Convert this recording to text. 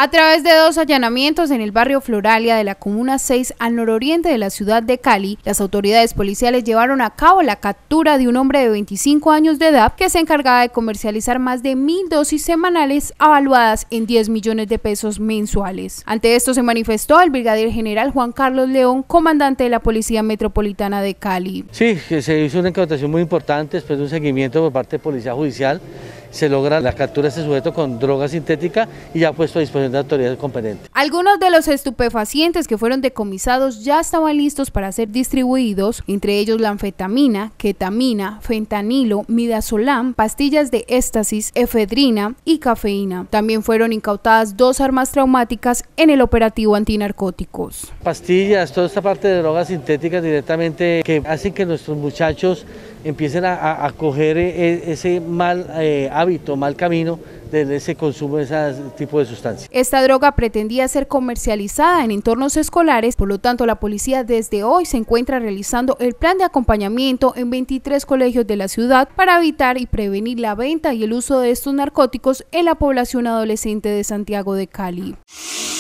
A través de 2 allanamientos en el barrio Floralia de la Comuna 6 al nororiente de la ciudad de Cali, las autoridades policiales llevaron a cabo la captura de un hombre de 25 años de edad que se encargaba de comercializar más de 1000 dosis semanales avaluadas en 10 millones de pesos mensuales. Ante esto se manifestó el brigadier general Juan Carlos León, comandante de la Policía Metropolitana de Cali. Sí, que se hizo una incautación muy importante después de un seguimiento por parte de Policía Judicial. Se logra la captura de este sujeto con droga sintética y ya puesto a disposición de autoridades competentes. Algunos de los estupefacientes que fueron decomisados ya estaban listos para ser distribuidos, entre ellos la anfetamina, ketamina, fentanilo, midazolam, pastillas de éxtasis, efedrina y cafeína. También fueron incautadas 2 armas traumáticas en el operativo antinarcóticos. Pastillas, toda esta parte de drogas sintéticas directamente que hacen que nuestros muchachos empiecen a coger ese mal hábito, mal camino de ese consumo de ese tipo de sustancias. Esta droga pretendía ser comercializada en entornos escolares, por lo tanto la policía desde hoy se encuentra realizando el plan de acompañamiento en 23 colegios de la ciudad para evitar y prevenir la venta y el uso de estos narcóticos en la población adolescente de Santiago de Cali.